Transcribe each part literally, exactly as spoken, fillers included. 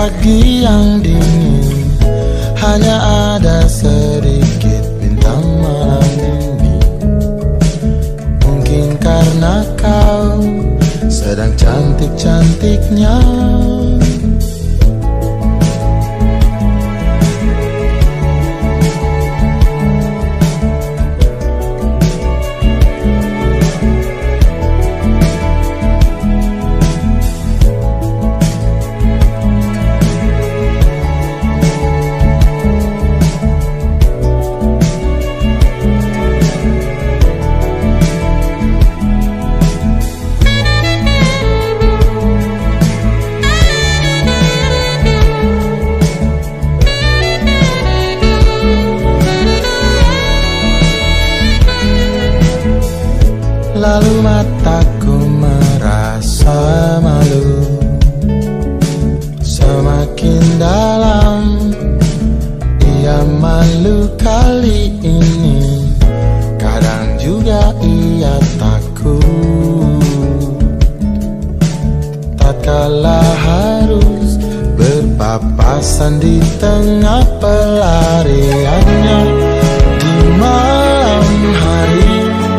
pagi yang dingin, hanya ada sedikit bintang malam ini. Mungkin karena kau sedang cantik-cantiknya. Lalu mataku merasa malu, semakin dalam ia malu kali ini. Kadang juga ia takut, tatkala harus berpapasan di tengah pelariannya di malam hari.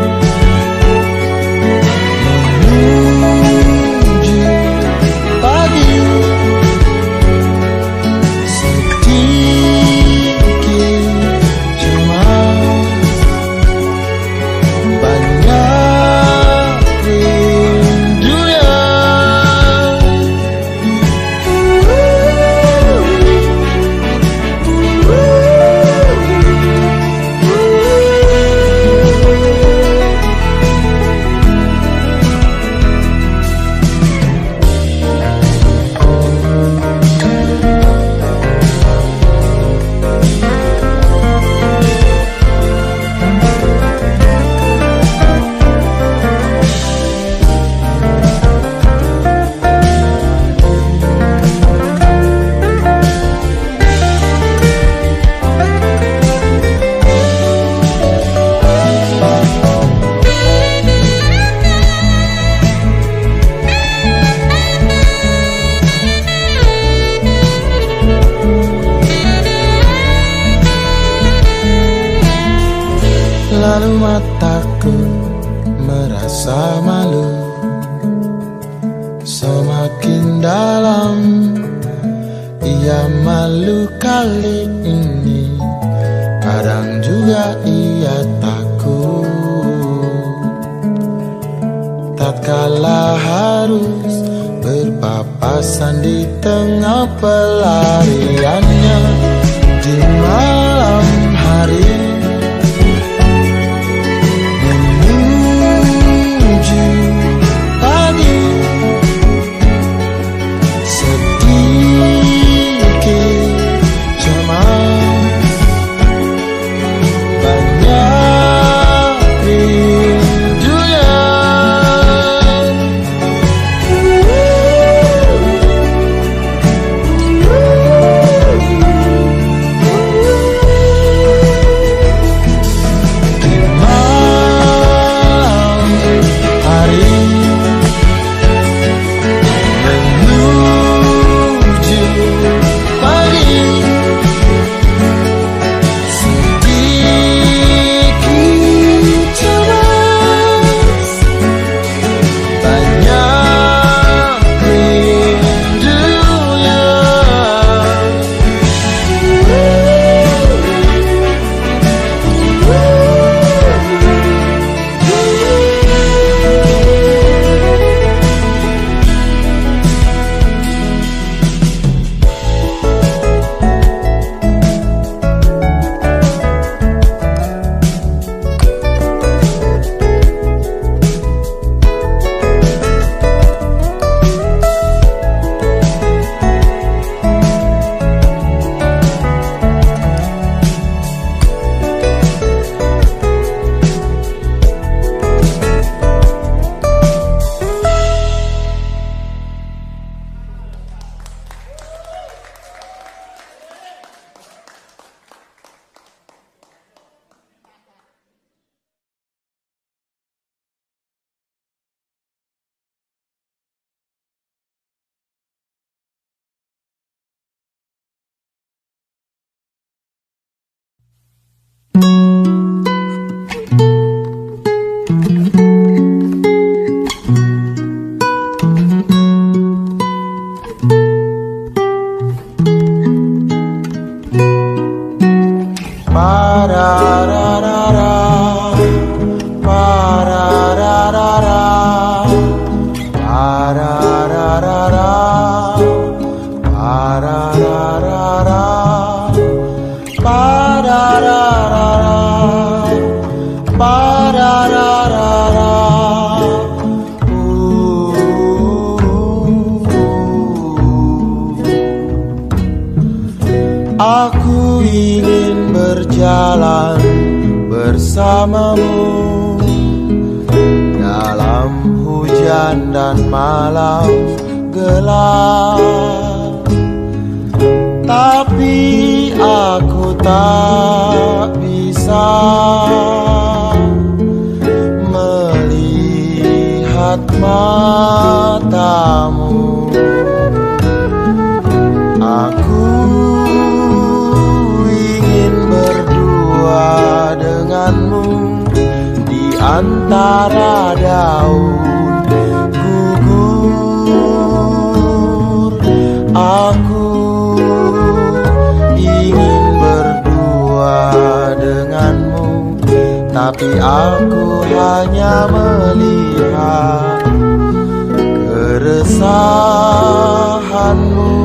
Lalu mataku merasa malu, semakin dalam ia malu kali ini. Kadang juga ia takut, tatkala harus berpapasan di tengah pelariannya di malam hari. Ooh. Parararara, parararara, parararara. Aku ingin berjalan bersamamu dalam hujan dan malam gelap, tapi aku tak bisa melihat matamu. Aku denganmu di antara daun gugur. Aku ingin berdua denganmu, tapi aku hanya melihat keresahanmu.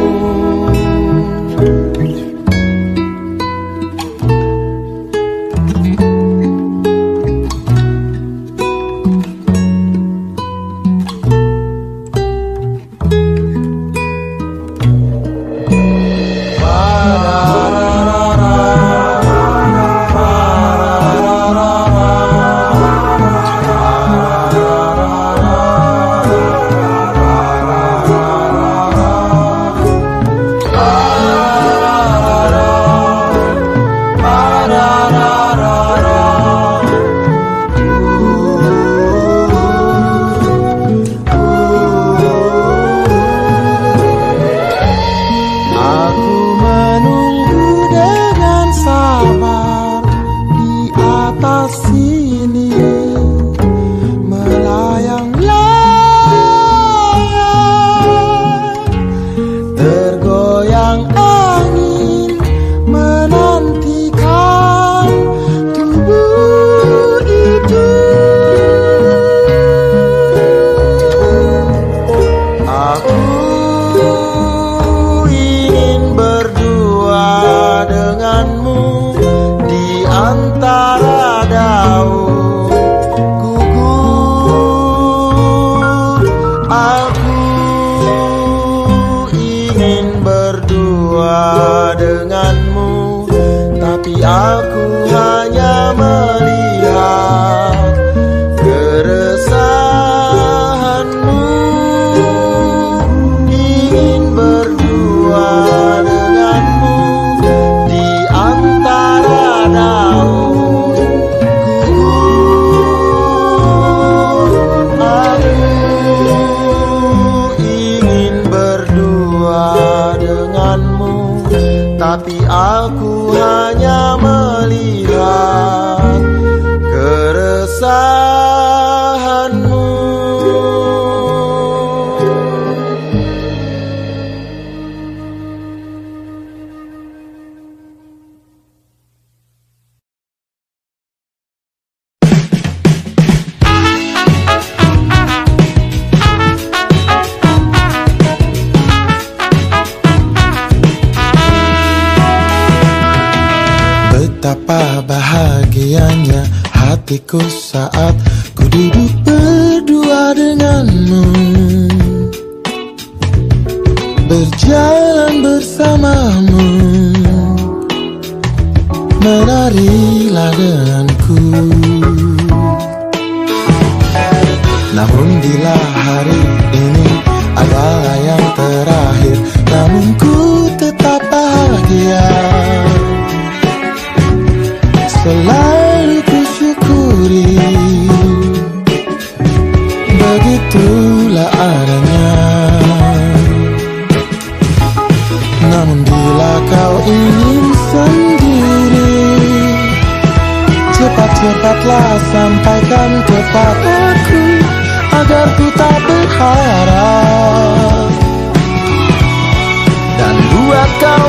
Aku hanya melihat keresahanmu, ingin berdua denganmu di antara daun gugur. Aku ingin berdua denganmu, tapi aku hanya melihat keresahanmu. Betapa bahagianya hatiku saat ku duduk berdua denganmu, berjalan bersamamu, menarilah denganku. Namun bila hari ini adalah yang terakhir, namun ku tetap bahagia. Selalu ku syukuri, begitulah adanya. Namun bila kau ingin sendiri, cepat-cepatlah sampaikan kepadaku, agar ku tak berharap dan buat kau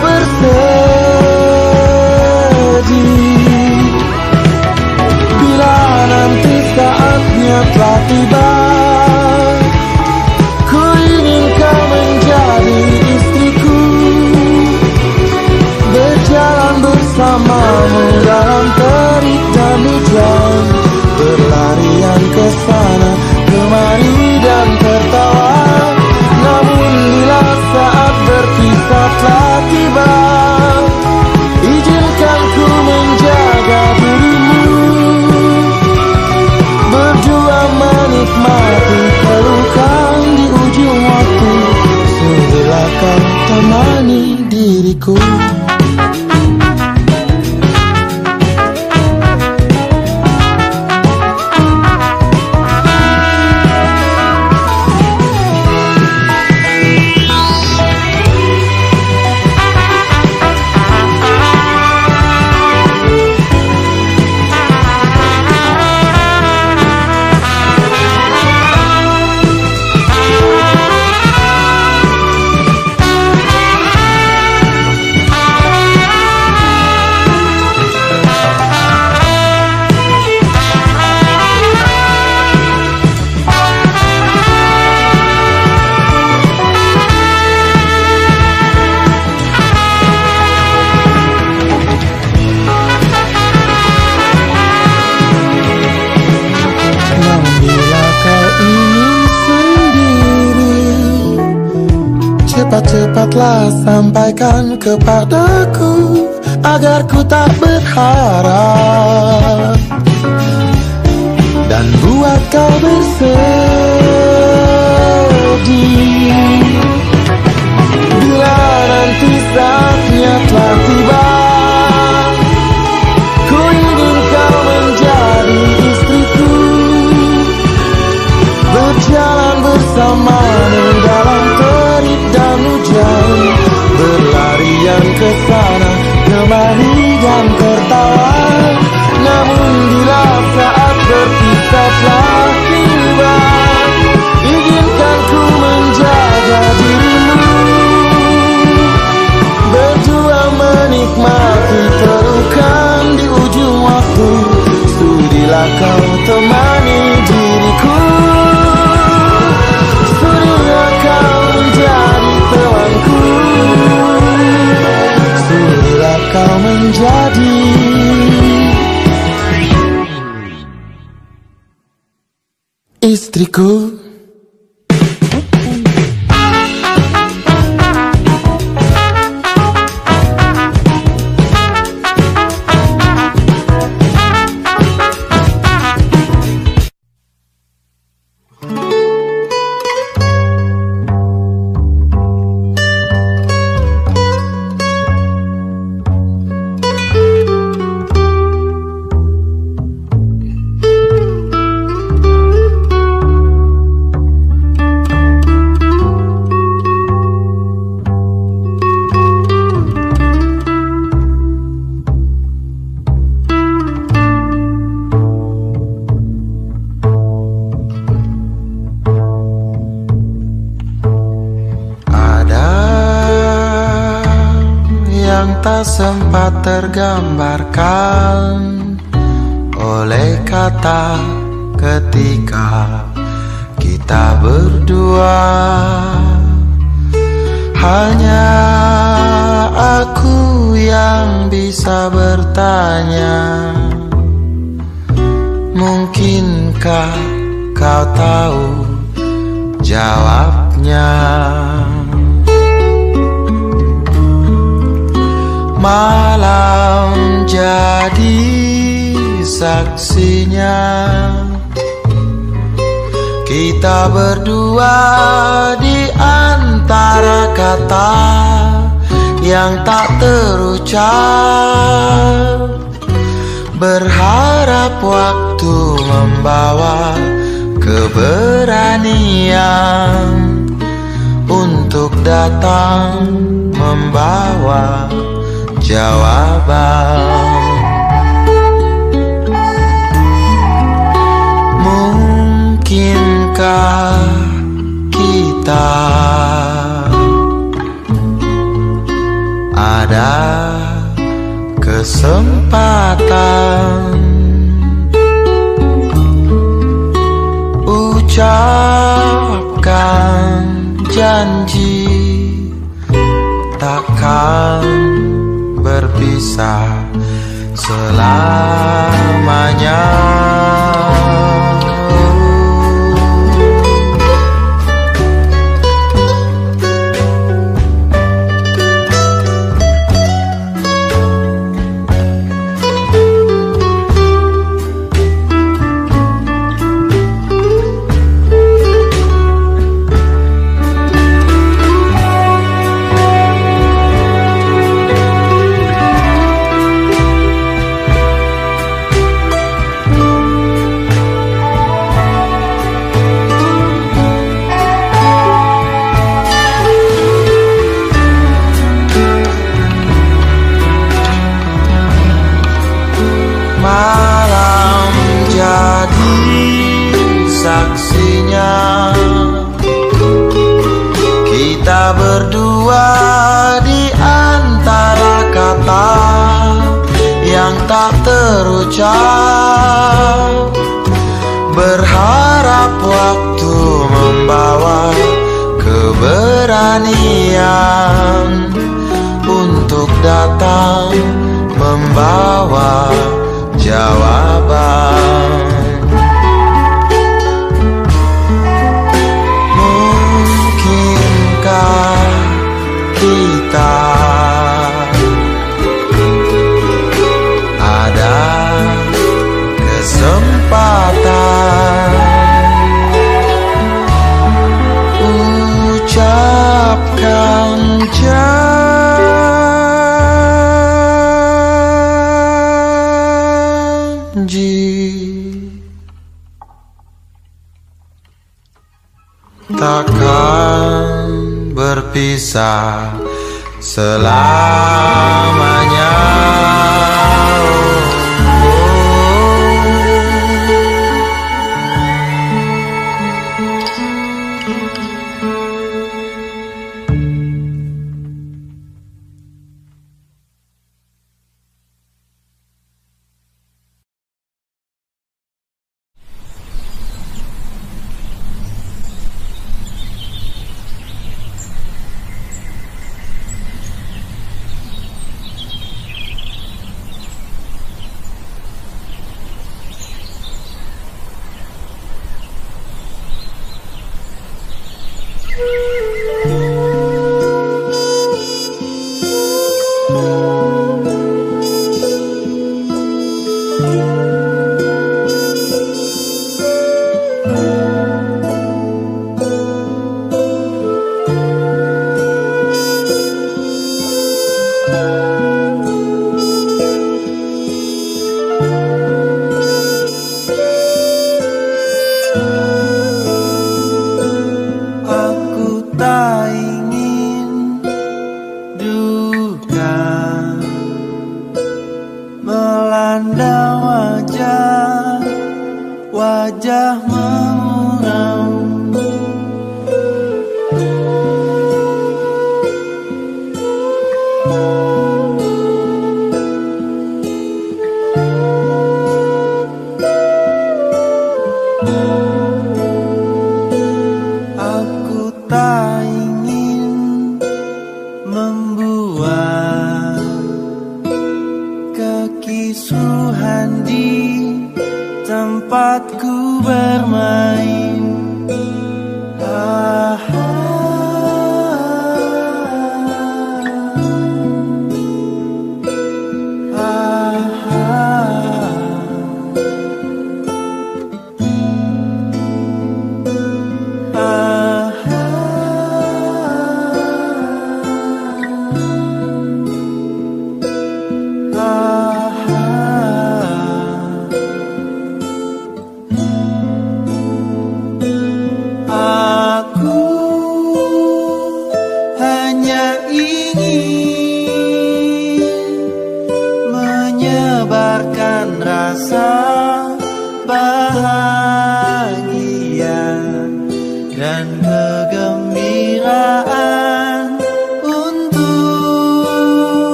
bersedih. Bila nanti saatnya telah tiba, ku ingin kau menjadi istriku. telah tiba. Izinkan ku menjaga dirimu, berdua menikmati pelukan di ujung waktu. Sudahlah kau temani diriku. Cepat-cepatlah sampaikan kepadaku agar ku tak berharap, dan buat kau bersedih bila nanti saatnya telah tiba. Ku ingin kau menjadi istriku, berjalan bersamamu dalam terik dan hujan, berlarian ke sana kemari dan tertawa. Namun bila saat berpisah telah tiba, izinkan ku menjaga dirimu, berdua menikmati pelukan di ujung waktu. Sudilah kau temani diriku, sudilah kau menjadi temanku, sudilah kau menjadi istriku. Tak sempat tergambarkan oleh kata ketika kita berdua. Hanya aku yang bisa bertanya, mungkinkah kau tahu jawabnya? Malam jadi saksinya, kita berdua di antara kata yang tak terucap, berharap waktu membawa keberanian untuk datang membawa jawaban. Mungkinkah kita ada kesempatan ucapkan janji takkan berpisah selamanya. tak terucap, berharap waktu membawa keberanian untuk datang membawa jawaban. Mungkinkah kita ada kesempatan ucapkan janji takkan berpisah selamanya.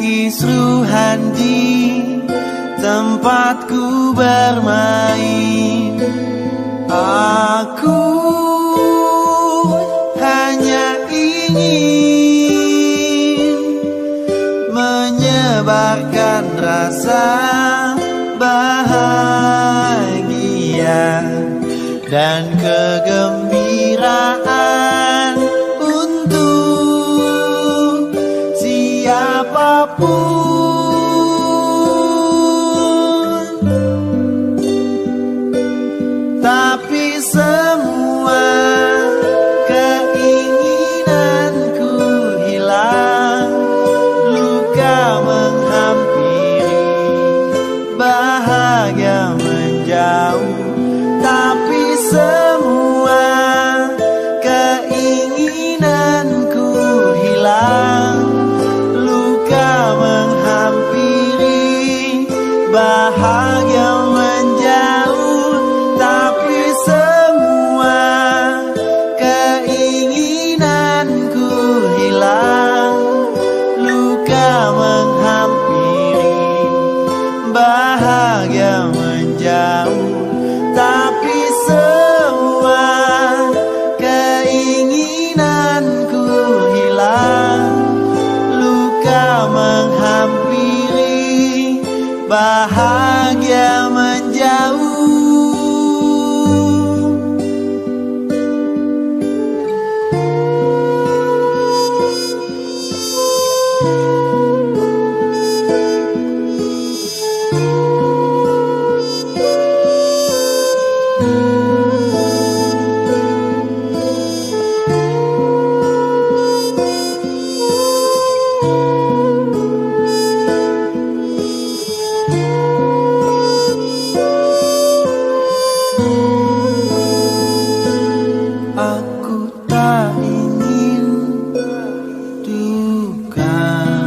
kekisruhan di tempatku bermain. Aku hanya ingin menyebarkan rasa bahagia dan kegembiraan untuk siapapun. Tapi semua keinginanku hilang, luka menghampiri, bahagia menjauh. Tapi semua keinginanku hilang, luka menghampiri, bahagia menjauh. Tapi semua keinginanku hilang, luka menghampiri, bahagia menjauh. Tapi semua keinginanku hilang, luka menghampiri, bahagia menjauh. Aku tak ingin duka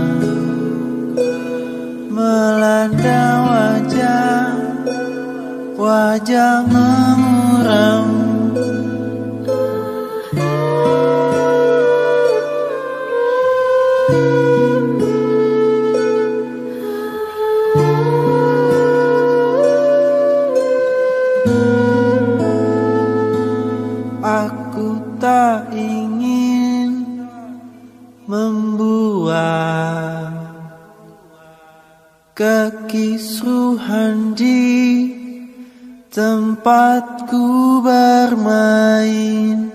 melanda wajah, wajah memuram. Aku tak ingin membuat kekisruhan di tempatku bermain.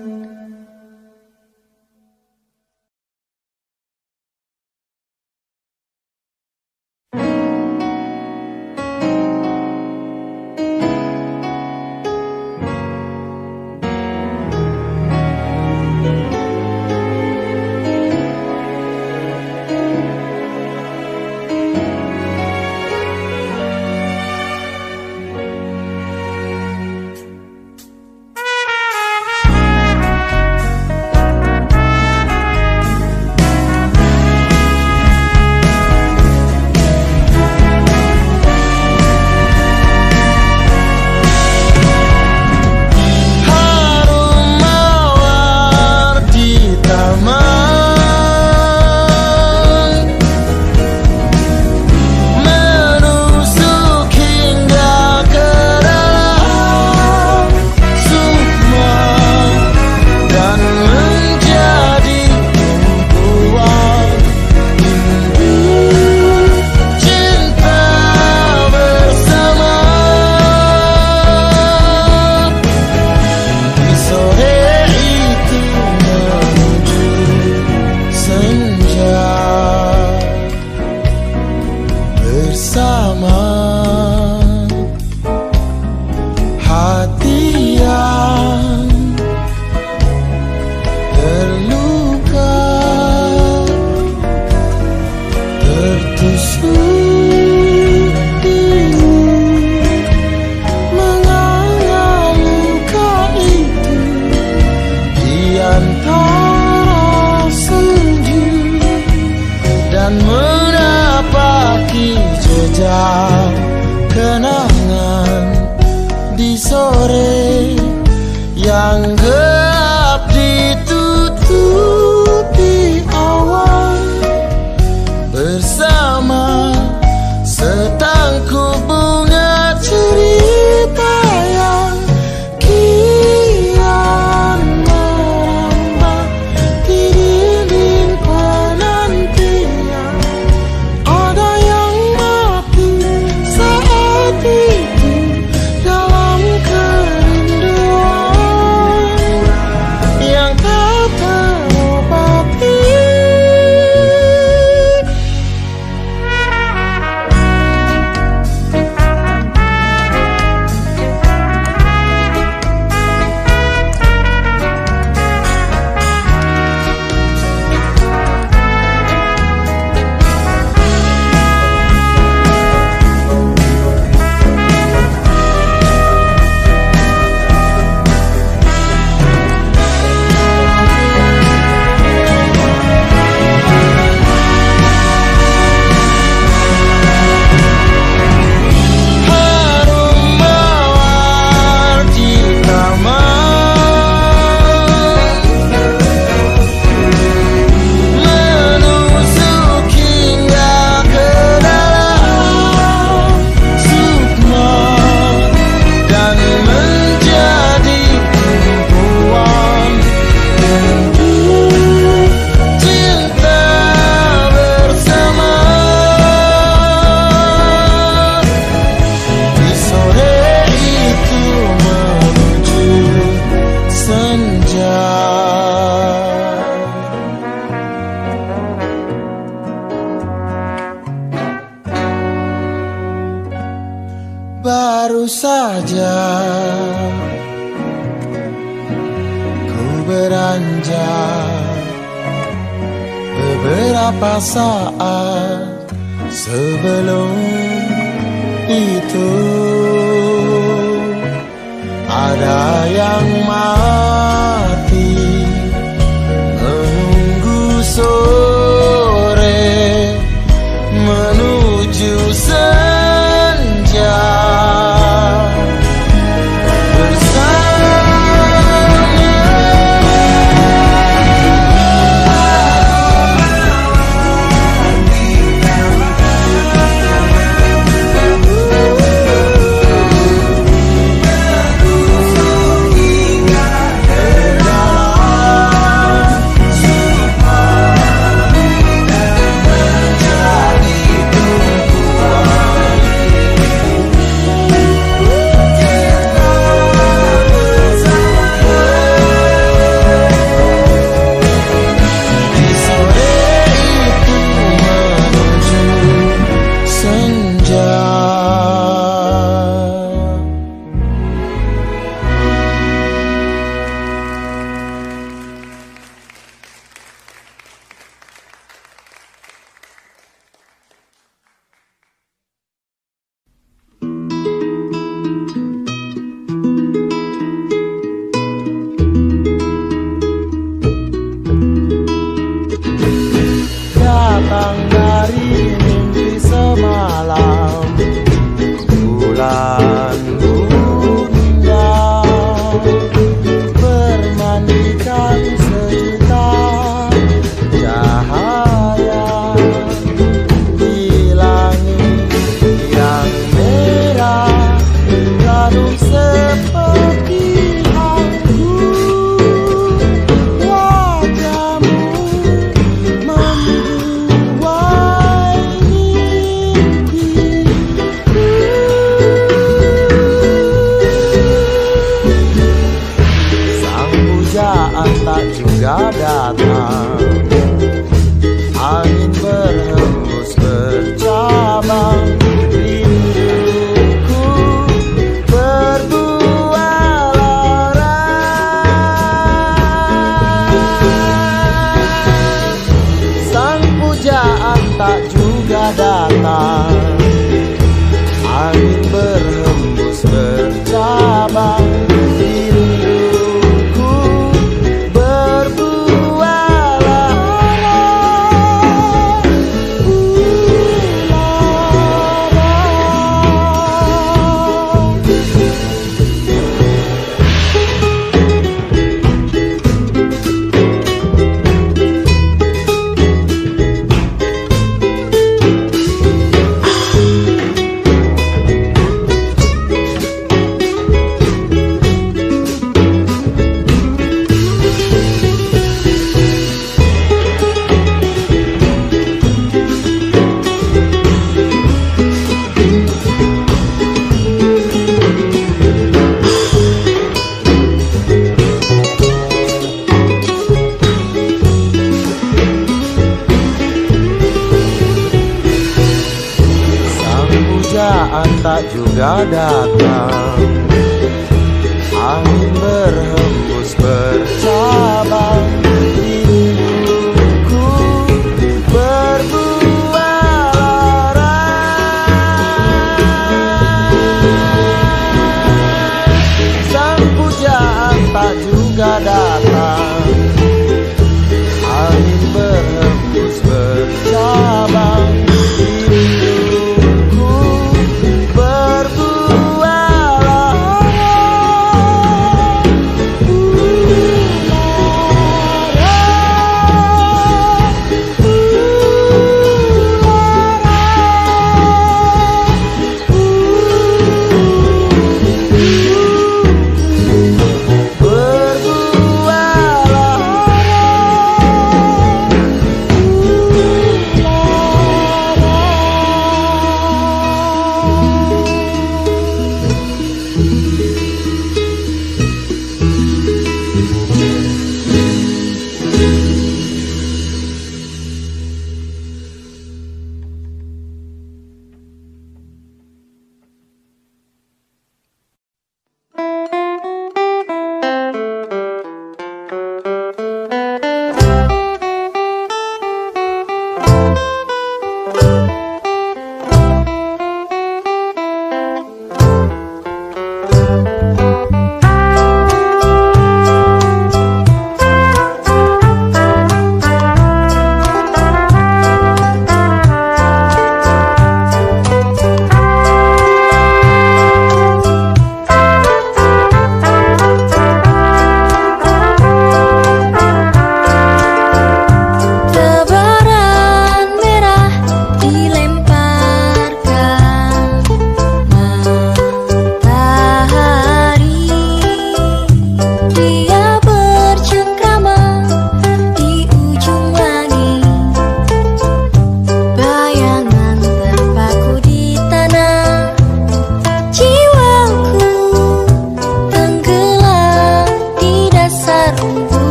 kenangan di sore yang gelap ditutupi awan bersama senja. Beberapa saat sebelum itu ada yang mati menunggu sore menuju senja. Datang dari mimpi semalam, bulan bunda bermandikan sejuta cahaya di langit yang merah, lalu seperti aku wajahmu tak juga datang, angin berhembus bercabang, rinduku berbuah lara. Sang pujaan tak juga datang, angin berhembus bercabang, tak juga datang, angin berhembus bercabang, rinduku berbuah lara. Sang pujaan tak juga datang, angin berhembus bercabang, berbuah lara.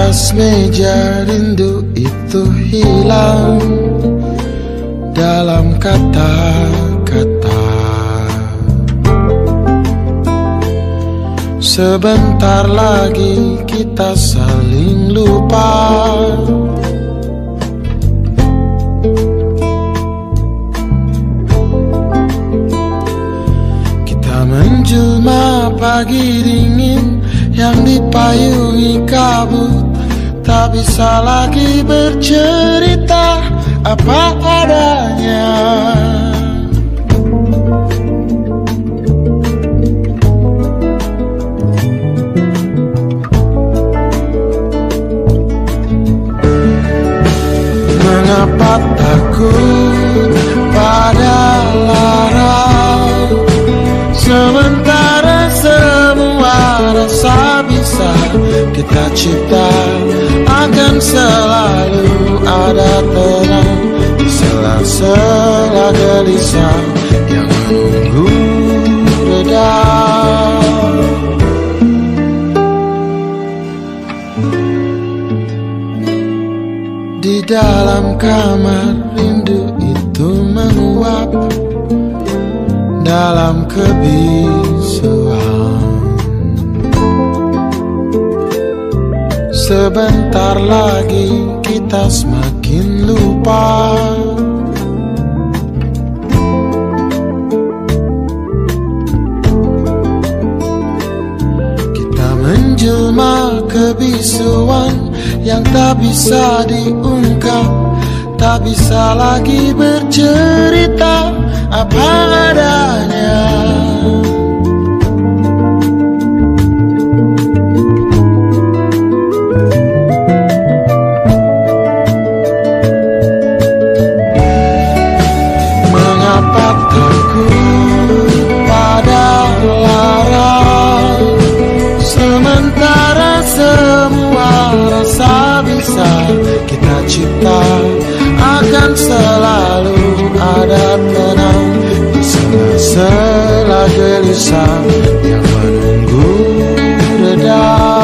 atas meja rindu itu hilang dalam kata-kata. Sebentar lagi kita saling lupa. Kita menjelma pagi dingin yang dipayungi kabut, tak bisa lagi bercerita apa adanya. Mengapa takut pada lara, sementara semua rasa bisa kita cipta. Akan selalu ada tenang di sela-sela gelisah yang menunggu reda. Di dalam kamar rindu itu menguap dalam kebisuan. Sebentar lagi kita semakin lupa. Kita menjelma kebisuan yang tak bisa diungkap, tak bisa lagi bercerita apa adanya. Mengapa takut pada lara, sementara semua rasa bisa kita cipta. Akan selalu ada tenang di sela-sela gelisah yang menunggu reda.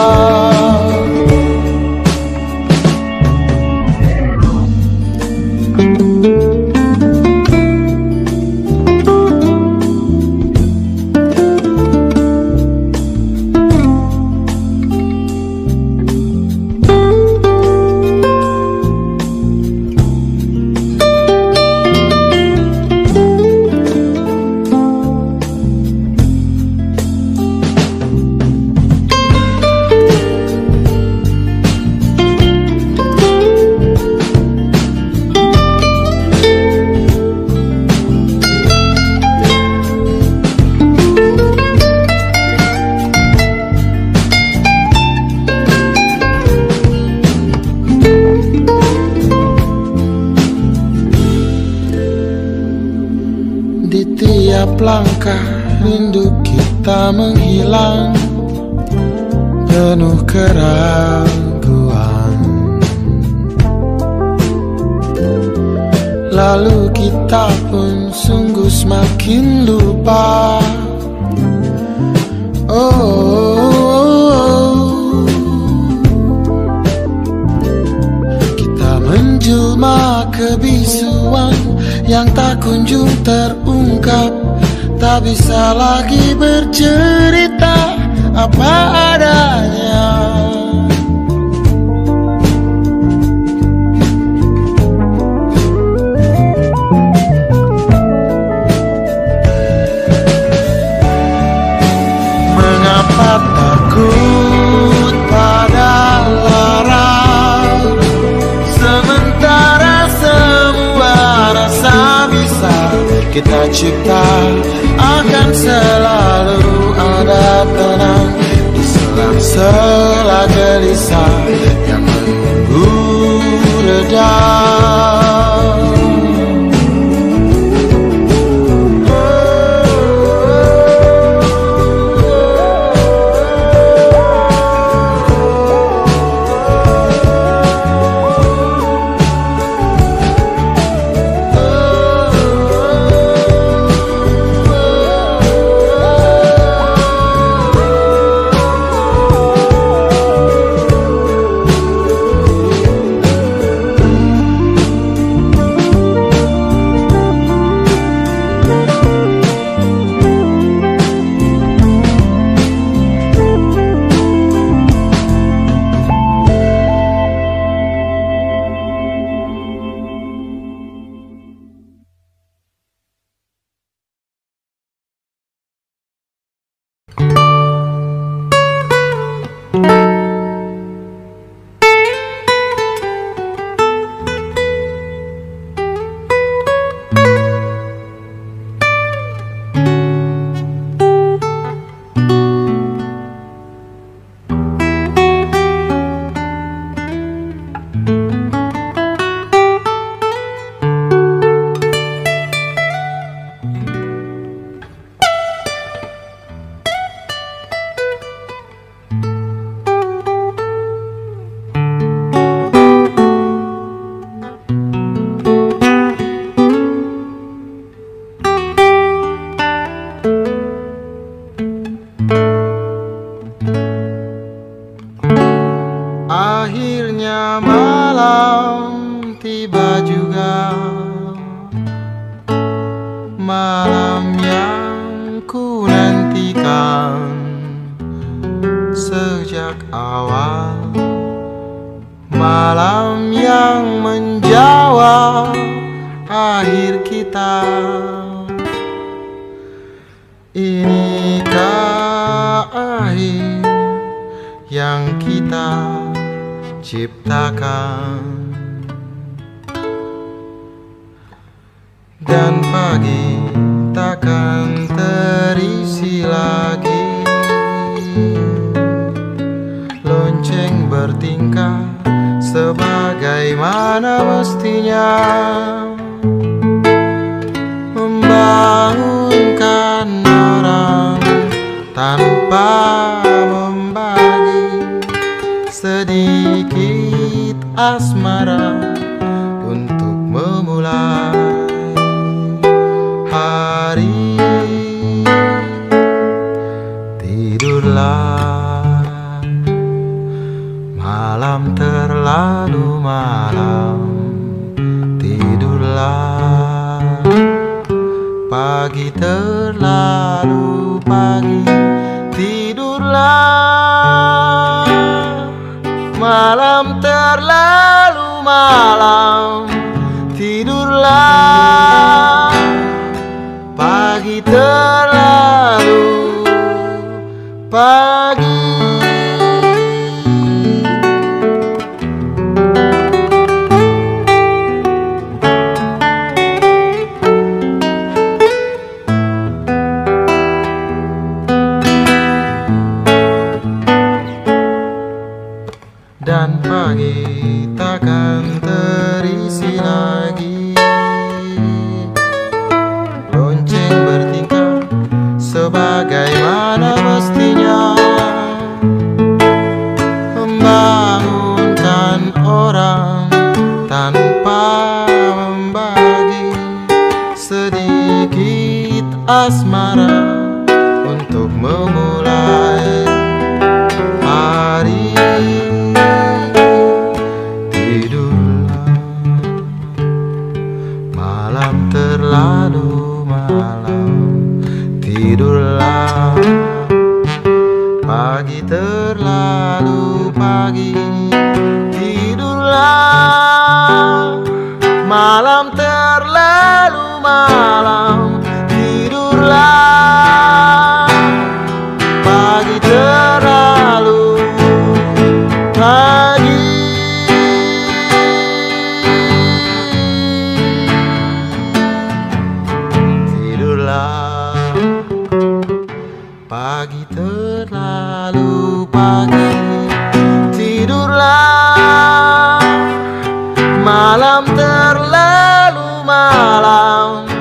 Di tiap langkah rindu kita menghilang, penuh keraguan. Lalu kita pun sungguh semakin lupa. Oh, oh, oh. Kita menjelma kebisuan yang tak kunjung terungkap, tak bisa lagi bercerita apa adanya. Mengapa takut pada lara, sementara semua rasa bisa kita cipta. Akan selalu ada tenang di sela-sela gelisah yang menunggu reda. Akhirnya malam tiba juga, malam yang ku nantikan sejak awal, malam yang menjawab akhir kita. Inikah akhir yang kita ciptakan, dan pagi takkan terisi lagi. Lonceng bertingkah sebagaimana mestinya, membangunkan orang tanpa membagi sedikit asmara untuk memulai hari. Tidurlah, malam terlalu malam. Tidurlah, pagi terlalu pagi. Tidurlah, malam terlalu malam. Tidurlah, pagi terlalu pagi. Dan pagi takkan terisi lagi. Lonceng bertingkah sebagaimana mestinya, membangunkan orang tanpa membagi sedikit asmara untuk memulai hari. Malam terlalu malam. Tidurlah, pagi terlalu pagi. Tidurlah, malam terlalu malam. Tidurlah, pagi terlalu pagi. Pagi terlalu pagi. Tidurlah, malam terlalu malam.